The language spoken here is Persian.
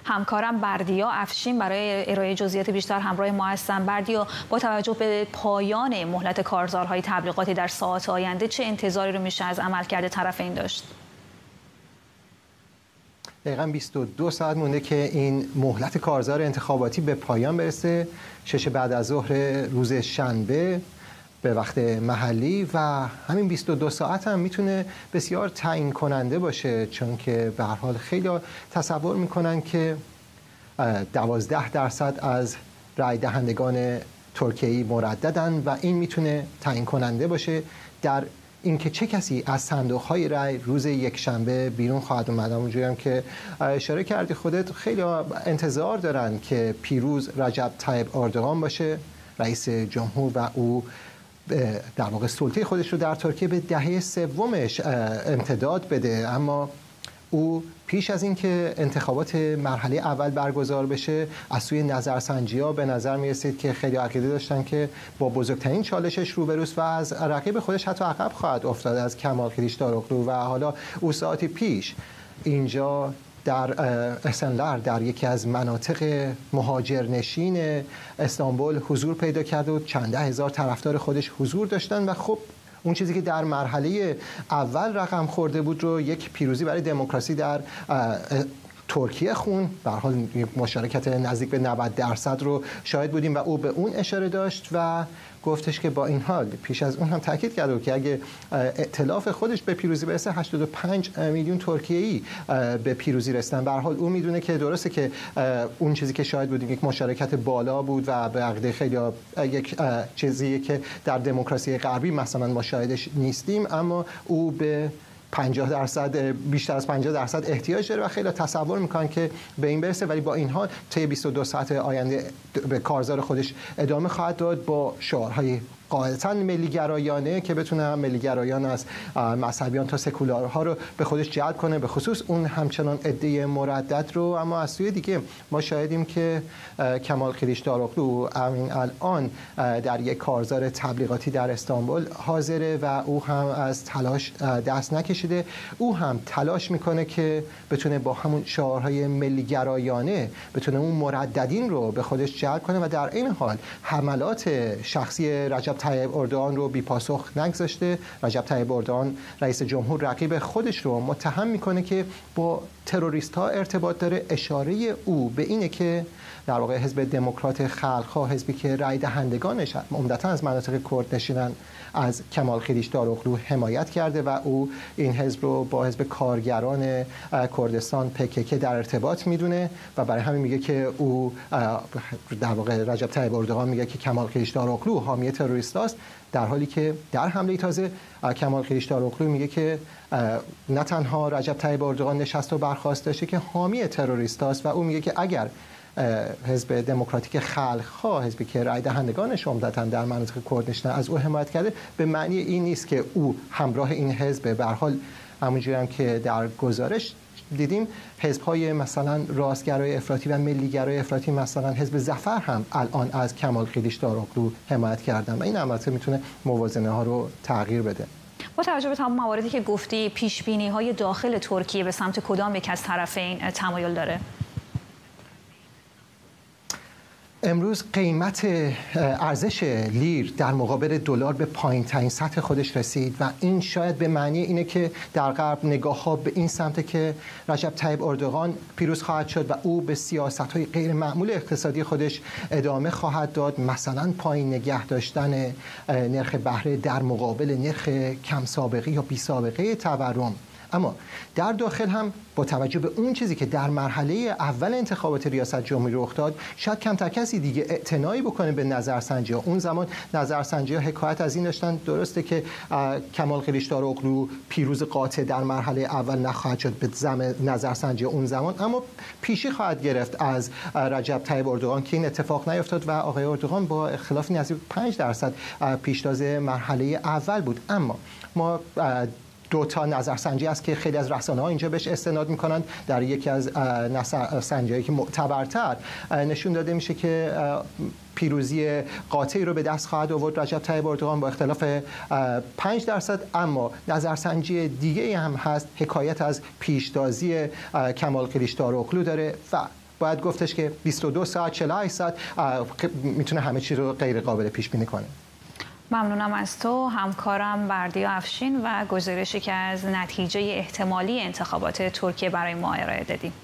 همکارم بردیا افشین برای ارائه جزئیات بیشتر همراه ما هستن. بردیا، با توجه به پایان مهلت کارزارهای تبلیغاتی در ساعات آینده چه انتظاری رو میشه از عملکرد طرفین داشت؟ دقیقاً 22 ساعت مونده که این مهلت کارزار انتخاباتی به پایان برسه. 6 بعد از ظهر روز شنبه به وقت محلی و همین 22 ساعت هم میتونه بسیار تعیین کننده باشه، چون که به هر حال خیلی تصور میکنن که 12% از رای دهندگان ترکیه‌ای مرددن و این میتونه تعیین کننده باشه در اینکه چه کسی از صندوق‌های رای روز یکشنبه بیرون خواهد اومد. همونجوری هم که اشاره کردی خودت، خیلی انتظار دارن که پیروز رجب طیب اردوغان باشه، رئیس جمهور، و او در واقع سلطه خودش رو در ترکیه به دهه سومش امتداد بده. اما او پیش از اینکه انتخابات مرحله اول برگزار بشه، از سوی نظرسنجی‌ها به نظر می‌رسید که خیلی عقیده داشتن که با بزرگترین چالشش روبروست و از رقیب خودش حتی عقب خواهد افتاد، از کمال کلیچداروغلو. و حالا او ساعتی پیش اینجا در اسنلر، در یکی از مناطق مهاجرنشین استانبول حضور پیدا کرده و چند ده هزار طرفدار خودش حضور داشتن و خب اون چیزی که در مرحله اول رقم خورده بود رو یک پیروزی برای دموکراسی در ترکیه خون. به هر حال مشارکت نزدیک به 90% رو شاهد بودیم و او به اون اشاره داشت و گفتش که با این حال پیش از اون هم تاکید کرد که اگه ائتلاف خودش به پیروزی برسه 85 میلیون ترکیه‌ای به پیروزی رسیدن. به هر حال او میدونه که درسته که اون چیزی که شاهد بودیم یک مشارکت بالا بود و به عقیده خیلی یک چیزی که در دموکراسی غربی مثلا ما شاهدش نیستیم، اما او به 50%، بیشتر از 50% احتیاج داره و خیلی تصور میکنن که به این برسه. ولی با این حال طی 22 ساعت آینده به کارزار خودش ادامه خواهد داد با شعارهای قاعدتاً ملی‌گرایانه که بتونه هم ملی‌گرایان از مذهبیان تا سکولارها رو به خودش جلب کنه، به خصوص اون همچنان عده مردد رو. اما از سوی دیگه ما شاهدیم که کمال کلیچداروغلو همین الان در یک کارزار تبلیغاتی در استانبول حاضره و او هم از تلاش دست نکشیده. او هم تلاش میکنه که بتونه با همون شعارهای ملی‌گرایانه بتونه اون مرددین رو به خودش جلب کنه و در این حال حملات شخصی رجب طیب اردوغان رو بی پاسخ نگذاشته. رجب طیب اردوغان رئیس جمهور رقیب خودش رو متهم میکنه که با تروریست ها ارتباط داره. اشاره او به اینه که در واقع حزب دموکرات خلق‌ها، حزبی که رای دهندگانش عمدتاً از مناطق کرد نشینن، از کمال کلیچداروغلو حمایت کرده و او این حزب رو با حزب کارگران کردستان PKK در ارتباط میدونه و برای همین میگه که او در واقع رجب طیب اردوغان میگه که کمال کلیچداروغلو حامی تروریست است، در حالی که در حمله تازه کمال کلیچداروغلو میگه که نه تنها رجب طیب اردوغان نشست و برخاست داشته که حامی تروریست است و او میگه که اگر حزب دموکراتیک خلق‌ها، حزبی که رای دهندگانش عمدتاً در مناطق کرد نشینن، از او حمایت کرده، به معنی این نیست که او همراه این حزب. به هر حال همونجوری هم که در گزارش دیدیم حزب‌های مثلا راستگرای افراطی و ملی‌گرای افراطی، مثلا حزب ظفر هم الان از کمال کلیچداروغلو حمایت کردن و این البته میتونه موازنه ها رو تغییر بده. با توجه به تمام مواردی که گفتی، پیش‌بینی‌های داخل ترکیه به سمت کدام یک از طرفین تمایل داره؟ امروز قیمت ارزش لیر در مقابل دلار به پایین‌ترین سطح خودش رسید و این شاید به معنی اینه که در غرب نگاه‌ها به این سمت که رجب طیب اردوغان پیروز خواهد شد و او به سیاست‌های غیر معمول اقتصادی خودش ادامه خواهد داد، مثلا پایین نگه داشتن نرخ بهره در مقابل نرخ کم سابقه یا بی سابقه تورم. اما در داخل هم با توجه به اون چیزی که در مرحله اول انتخابات ریاست جمهوری رخ داد، شاید کمتر کسی دیگه اعتنایی بکنه به نظرسنجی‌ها. اون زمان نظرسنجی‌ها حکایت از این داشتن درسته که کمال کلیچداروغلو پیروز قاطع در مرحله اول نخواهد شد به زعم نظرسنجی اون زمان، اما پیشی خواهد گرفت از رجب طیب اردوغان که این اتفاق نیفتاد و آقای اردوغان با اختلاف نزدیک 5% پیشتاز مرحله اول بود. اما ما دو تا نظرسنجی است که خیلی از رسانه‌ها اینجا بهش استناد می‌کنند. در یکی از نظرسنجی‌هایی که معتبرتر نشون داده میشه که پیروزی قاطعی رو به دست خواهد آورد رجب طیب اردوغان با اختلاف 5%. اما نظرسنجی دیگه هم هست حکایت از پیشتازی کمال کلیچداروغلو داره و باید گفتش که 22 ساعت 48 ساعت میتونه همه چی رو غیر قابل پیش بینی کنه. ممنونم از تو همکارم بردیا افشین و گزارشی که از نتیجه احتمالی انتخابات ترکیه برای ما ارائه دادیم.